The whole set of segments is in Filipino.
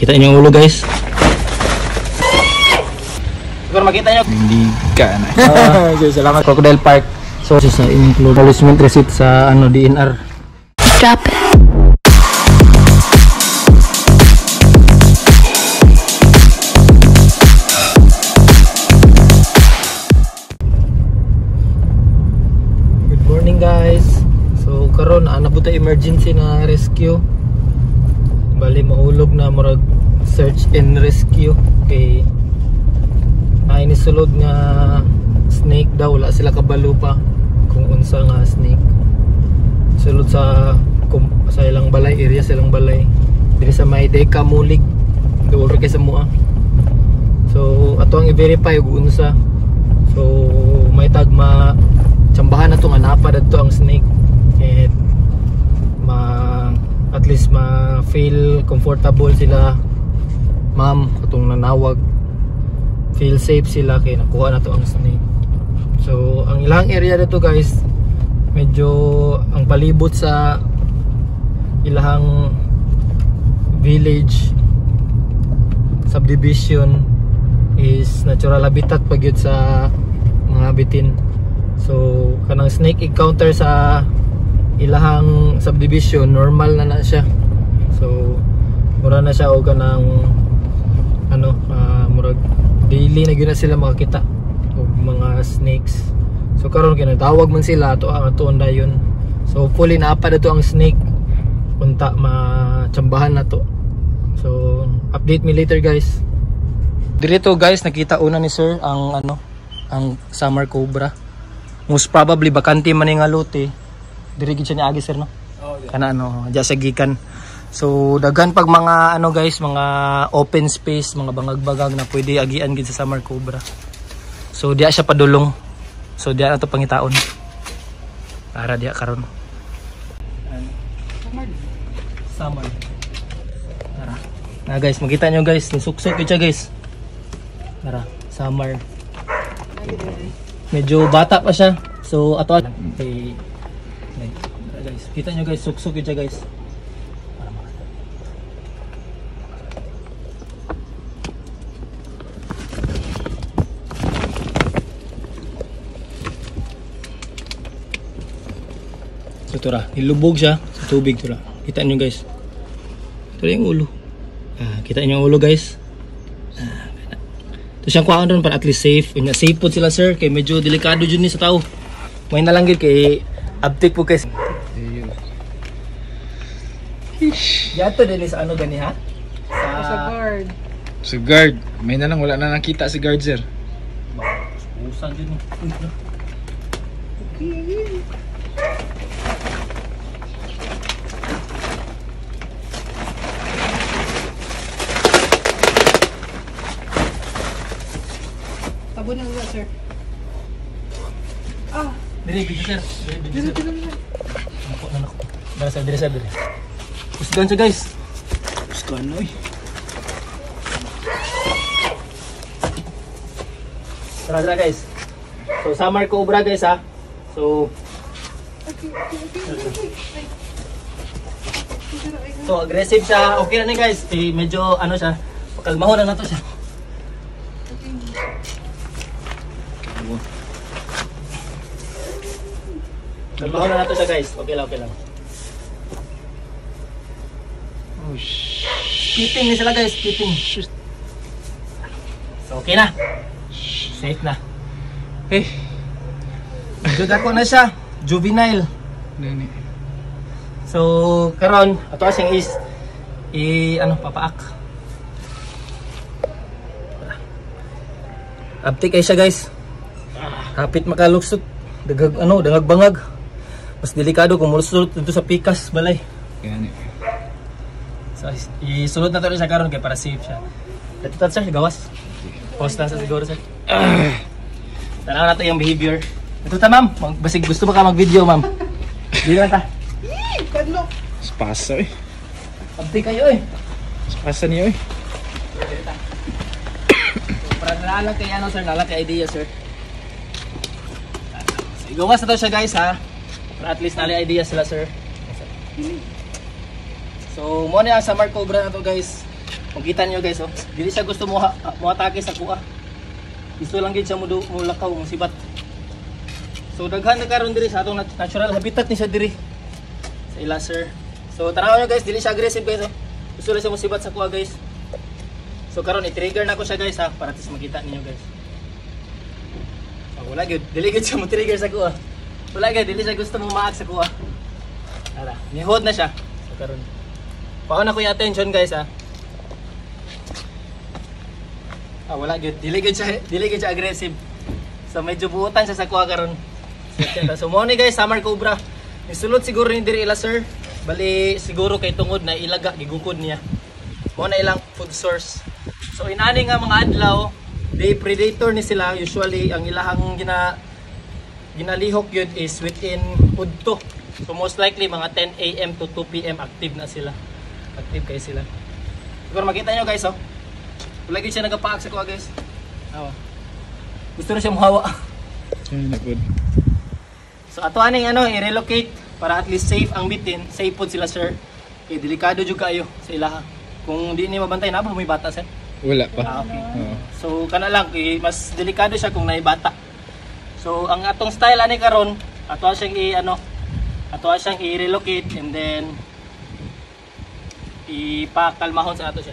Kita niyo yung ulo guys. Siguro makita nyo. Hindi ka na. Salamat Crocodile Park. So sa include acknowledgement receipt sa ano DNR. Drop it. Good morning guys. So karon naabot ta emergency na rescue. Bali mahulog na murag search and rescue kay ay ni sulod nga snake daw, wala sila kabalo pa kung unsa nga snake. Sulod sa ilang balay, area sa ilang balay diri sa may Deka Mulig dool kay sa mua. So ato ang i-verify ug unsa. So may tagma tsambahan na to nga napad adto ang snake and at least ma-feel comfortable sila ma'am katong nanawag, feel safe sila kay nakuha na to ang snake. So ang ilang area dito guys, medyo ang palibot sa ilahang village subdivision is natural habitat pagyud sa mga bitin. So kanang snake encounter sa ilahang subdivision normal na siya. So mura na siya o kanang ano murag daily na gyud na sila makakita og mga snakes. So karon ginatawag man sila ato ang atuon dayon. So hopefully naapad ato ang snake unta matsambahan na to. So update me later guys. Dito guys nakita una ni sir ang ano ang summer cobra. Most probably bakante man nga lote. Diri gid siya ni agi sir no. Oh, yeah. Kana ano diya sa gikan. So daghan pag mga ano guys, mga open space, mga bangag-bagag na pwede agian gid sa summer cobra. So diya siya padulong. So diya na to pangitaon. Para diya karon. Summer. Tara. Na guys, makita nyo guys, nisuksok siya guys. Tara, summer. Medyo bata pa siya. So ato okay. Tara guys, kita nyo guys, suksok siya guys. So tura, nilubog siya sa tubig tura. Kita nyo guys. Ito yung ulo. Kita nyo yung ulo guys. Ito siyang kuhaan ron para at least safe. Safe po sila sir. Kaya medyo delikado dyan ni sa tao. May nalanggit kay abtik po guys. Yato din sa ano gani ha? Sa guard. Sa guard. May na lang, wala na nakita si guard sir. Usan din. Tabo na nga sir. Diri video sir. Diri video sir. Nako. Diri sir. Usgan siya guys. Usgan oy. Tara guys. So summer cobra guys ha. So So aggressive siya. Okay na ni guys. Medyo ano siya. Pakalmahon na nato siya. Kalmahon na nato siya guys. Okay lang. Oh shit. Keeping ni sila guys. Keeping. So okay na. Safe na. Juda ko na siya. Juvenile. Dani. So karon ato siyang is ano papaak. Uptik ay siya guys. Hapit makaluksot. Dagag bangag. Mas delikado kung mulusot dito sa pikas balay. Gani. So isulod na to siya karon kay para safe siya. Ito sir, gawas. Post lang sa siguro sir. Tanaw nato yung behavior. Ito ta ma'am, basig gusto ba ka mag-video ma'am? Dili lang ta. Kadlok. Spasa eh. Uptik kayo eh. Spasa niyo eh. Para nalang kay ano sir, nalang kay idea sir. So, gawas na to siya guys ha. Para at least nali idea sila sir. So mo na ang summer cobra na to guys. Kung kita nyo guys, oh, dili siya gusto mo atake sa kuha. Gusto lang gid siya mo lakaw, mo sibat. So daghan na karon diri sa atong natural habitat ni siya diri sa ila sir. So tanaw nyo guys, dili siya aggressive guys, oh. Gusto lang siya mo sibat sa kuha guys. So karon i-trigger na ko siya guys ha, para tis makita ninyo guys. So wala gyud, dili gyud siya mo trigger sa kuha. Wala gyud, dili siya gusto mo maak sa kuha. Ala, nihod na siya. So karon pauna ko yung attention guys ha. Wala gyud, dili gyud siya aggressive. So medyo buutan siya sa kuha karon. So mo ni guys, Summer Cobra. Nisulod siguro ni diri ila sir. Bali siguro kay tungod na ilaga gigukod niya. Mo na ilang food source. So inani nga mga adlaw, day predator ni sila. Usually ang ilahang ginalihok yun is within udto. So most likely mga 10 AM to 2 PM active na sila. Active kayo sila. Siguro makita nyo guys, oh. Lagi siya nagapaak sa kuha guys. Gusto na siya muhawa. So ato aning i-relocate para at least safe ang bitin. Safe pod sila sir. Okay, delikado jud kayo sa ilaha. Kung di ni mabantay na ba may bata sir? Wala pa. Okay. So kana lang mas delikado siya kung naay bata. So ang atong style ani karon, ato siyang i-relocate and then ipakalmahon sa ato siya.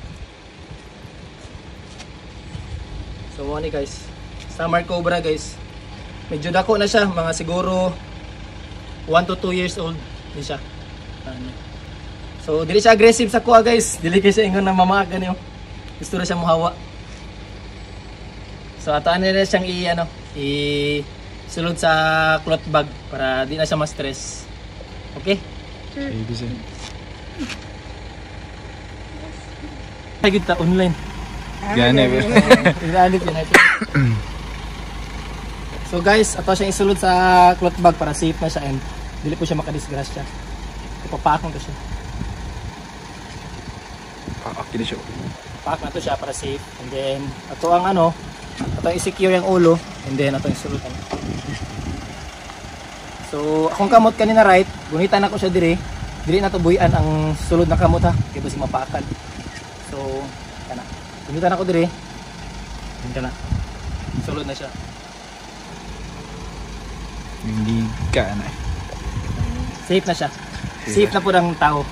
So mo ni guys, Summer Cobra guys. Medyo dako na siya, mga siguro 1 to 2 years old di siya. So dili siya aggressive sa kuha guys. Dili kay siya ingon na mamaak gani. Gusto na siya muhawa. So ato na siyang sulod sa cloth bag para di na siya ma-stress. Okay? Sure. Ay kita online. Gani ba? So guys, ato siyang isulod sa cloth bag para safe na siya and dili po siya makadisgrasya. Ipapaakon ko siya. Okay na siya. Paak na to siya para safe. And then ato ang ato i-secure yung ulo and then ato isulod. So akong kamot kanina right, gunitan ako siya diri. Dili na to buyan ang sulod na kamot ha, kay basig mapaakan. So kana. Gunitan ako diri. Kana. Sulod na siya. Hindi ka na. Safe na siya. Safe na po ng tao.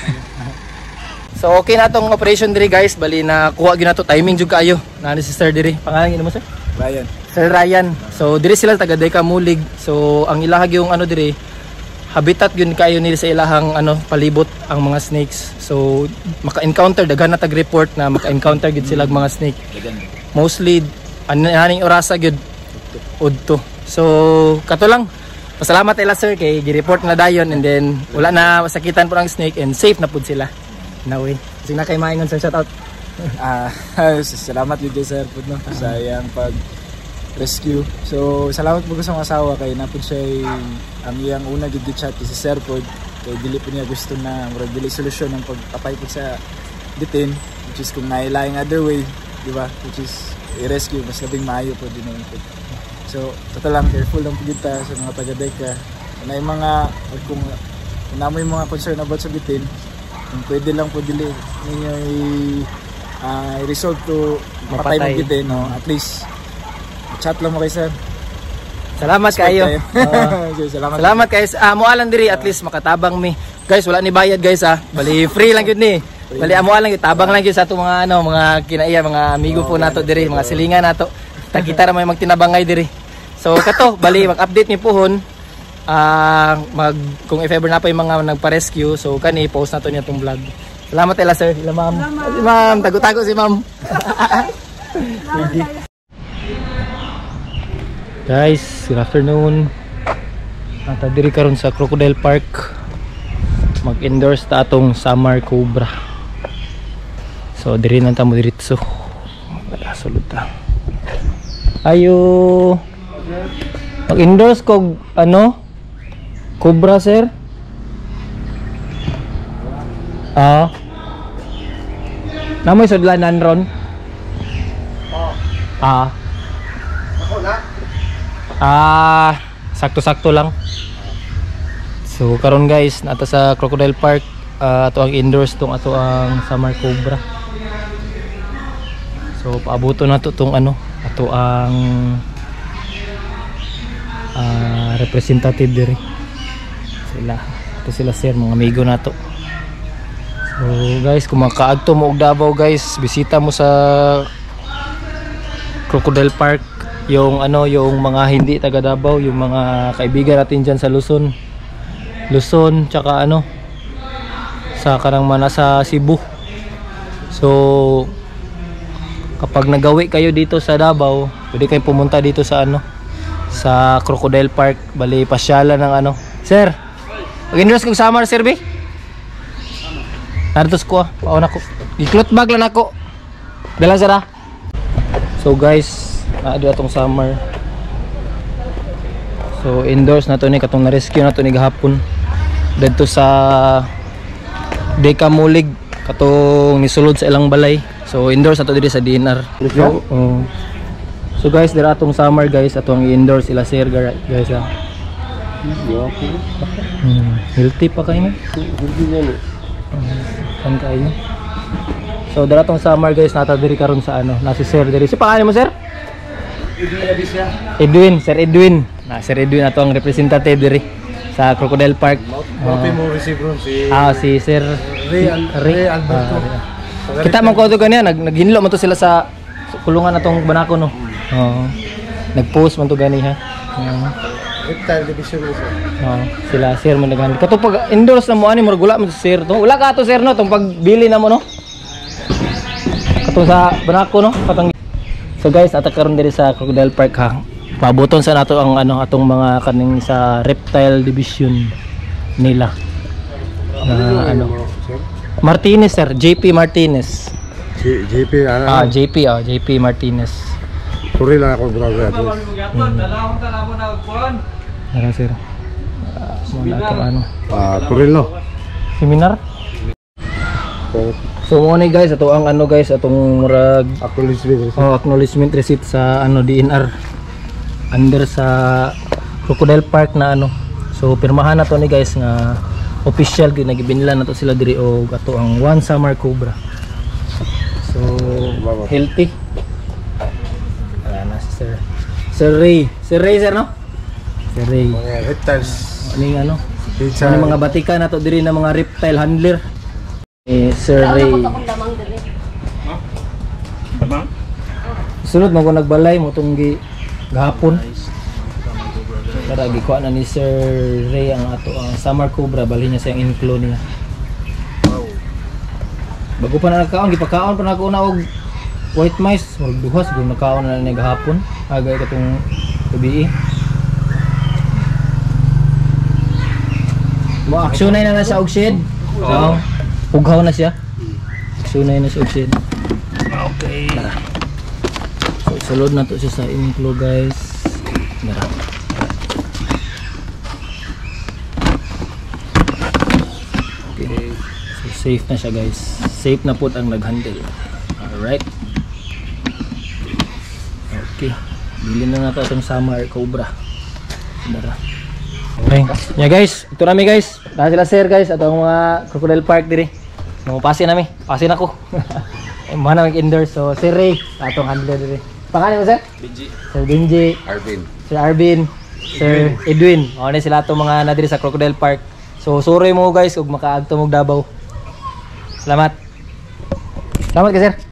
So okay na tong operation diri guys. Bali na kuha gyud nato timing jud kaayo. Nani si Sir diri. Pangalan mo sir? Ryan. Sir Ryan. So diri sila taga Deka Mulig. So ang ilahag yung diri habitat yun kayo nila sa ilahang palibot ang mga snakes. So maka-encounter daghan na tag-report na maka-encounter gid sila mga snake. Mostly aning orasa gid udto. So kato lang. Pasalamat ila sir kay gi-report na dayon and then wala na masakitan po ang snake and safe na pud sila. Naway. Kasi na kay maingon sir, shout out. Salamat yun sir pud no sa iyang pag rescue. So salamat po sa mga asawa kay napod siya ang iyang una gid chat si Sir pod kay dili po niya gusto na murag dili solusyon ang pagpapay po sa detain, which is kung nailaing other way, di ba, which is i-rescue mas labing maayo po din naman po. So total lang careful lang po kita sa mga taga-Deka na yung mga kung namoy mga concern about sa detain, kung pwede lang po dili ninyo i-resolve to mapatay mo detain, no? At least chat lang mo kay sir. Salamat kayo. Salamat guys. Mualang diri at least makatabang mi. Guys, wala ni bayad guys ha. Bali free lang gyud ni. Bali amualang gyud tabang lang gyud sa ato mga mga kinaiya, mga amigo po nato diri, mga silingan nato. Kita ra may magtinabangay diri. So kato, bali mag-update ni puhon. Kung if ever na pa yung mga nagpa-rescue, so kani post nato niya tong vlog. Salamat ila sir, ila ma'am. Si ma'am, tago-tago si ma'am. Guys, good afternoon. Nata diri karon sa Crocodile Park. Mag-endorse ta atong Summer Cobra. So diri nang tamo diretso. Wala sulod ta. Ayo. Mag-endorse ko Cobra sir. Namoy sudlanan ron. Sakto-sakto lang. So karon guys, nata sa Crocodile Park, ato ang indoors tong ato ang Summer Cobra. So paabuto na to tong ano, ato ang representative diri. Sila sir, mga amigo na to. So guys, kung makaadto mo og Davao guys, bisita mo sa Crocodile Park, yung ano, yung mga hindi taga Davao, yung mga kaibigan natin diyan sa Luzon, tsaka ano, sa kanang mana sa Cebu. So kapag nagawi kayo dito sa Davao, pwede kayo pumunta dito sa ano, sa Crocodile Park, bali pasyalan ng ano. Sir, mag-endorse kong summer sir be? Nartos ko pauna ko. I-cloth bag lang ako. Dala sir ah. So guys, naado atong summer. So indoors na to ni katong na-rescue na to ni gahapon. Dito sa Dekamulig katong nisulod sa ilang balay. So indoors na to diri sa DNR. So guys, dira atong summer guys, atong indoors ila sir guys ah. Healthy pa kayo? Kan kayo? So dara tong summer guys, nata diri karon sa ano, na si sir diri. Si pangalan mo sir? Edwin, Sir Edwin. Na Sir Edwin ato ang representative diri sa Crocodile Park. Si Sir Ray Alberto. Kita man ko to kanya, naghinlo man to sila sa kulungan atong Banako no. Nag-post man to gani ha. Reptile division mo sir. Sila sir man naghan. Kato pag endorse na mo ani murag wala man sir to. Wala ka to sir no tong pagbili na mo no. Kato sa Banako no, katong. So guys, atak karon diri sa Crocodile Park ha. Pabuton sa nato ang ano atong mga kaning sa reptile division nila. Ano? Martinez sir, JP Martinez. JP JP Martinez. Turil lang ako brother. Ara sir. Ano? Turil no. Seminar? So mo ni guys, ato ang ano guys, atong murag acknowledgement receipt sa ano DNR under sa Crocodile Park na ano. So pirmahan na to ni guys nga official gid nagibinlan na to sila diri og ato ang One Summer Cobra. So healthy. Wala na si Sir Ray sir no? Sir Ray. Mga reptiles. Aning ano? Ano mga batika na to diri na mga reptile handler. Sir Ray. Sunod mo ko nagbalay mo tong gahapon. Para gikuha na ni Sir Ray ang ato ang Summer Cobra, bali niya sa inclo niya. Bago pa na nagkaon, gipakaon pa na ako na og white mice, murag duhas kung nagkaon na ni gahapon. Agay katong gabi. Mo aksyon na sa og shed. So, pughaw na siya. Aksyon na sa og shed. Okay. Tara. So, sulod na to siya sa inclo guys. Tara. Safe na siya guys. Safe na po ang nag-handle. Alright. Okay. Bilhin na nato itong Summer Cobra. Dara. Okay. Yeah guys. Ito nami guys. Dahil sila sir guys. Atong mga Crocodile Park diri. Pasin nami. Pasin ako. Mana mag-endorse. So Sir Ray. Atong handler diri. Pangalan mo sir? Benji. Sir Benji. Arvin. Sir Arvin. Sir Edwin. O na sila itong mga nadiri sa Crocodile Park. So sorry mo guys kung makaagto mo Davao. Salamat. Salamat ka sir.